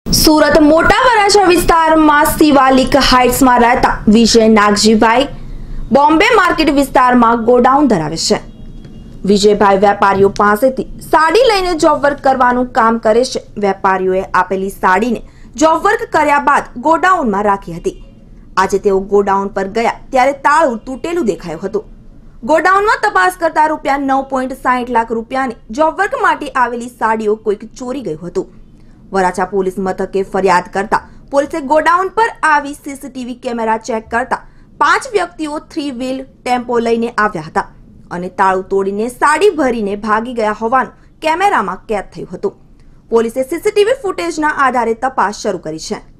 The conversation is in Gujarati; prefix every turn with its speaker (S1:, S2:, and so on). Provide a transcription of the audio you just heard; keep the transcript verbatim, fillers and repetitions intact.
S1: સુરત મોટા વરાછા વિસ્તારમાં શિવાલિક હાઇટ્સમાં રહેતા વિજય નાગજીભાઈ બોમ્બે માર્કેટ વિસ્તારમાં ગોડાઉન ધરાવે છે। વિજયભાઈ વેપારીઓ પાસેથી સાડી લઈને જોબ વર્ક કરવાનું કામ કરે છે। વેપારીઓએ આપેલી સાડીને જોબ વર્ક કર્યા બાદ ગોડાઉનમાં રાખી હતી। આજે તેઓ ગોડાઉન પર ગયા ત્યારે તાળું તૂટેલું દેખાયું હતું। ગોડાઉનમાં તપાસ કરતા રૂપિયા નવ પોઈન્ટ સાહીઠ લાખ રૂપિયાની જોબ વર્ક માટે આવેલી સાડીઓ કોઈક ચોરી ગયું હતું। વરાછા પોલીસ મથકે ફરિયાદ કરતા પોલીસે ગોડાઉન પર આવી સીસીટીવી કેમેરા ચેક કરતા પાંચ વ્યક્તિઓ થ્રી વ્હીલ ટેમ્પો લઈને આવ્યા હતા અને તાળું તોડીને સાડી ભરીને ભાગી ગયા હોવાનું કેમેરામાં કેદ થયું હતું। પોલીસે સીસીટીવી ફૂટેજના આધારે તપાસ શરૂ કરી છે।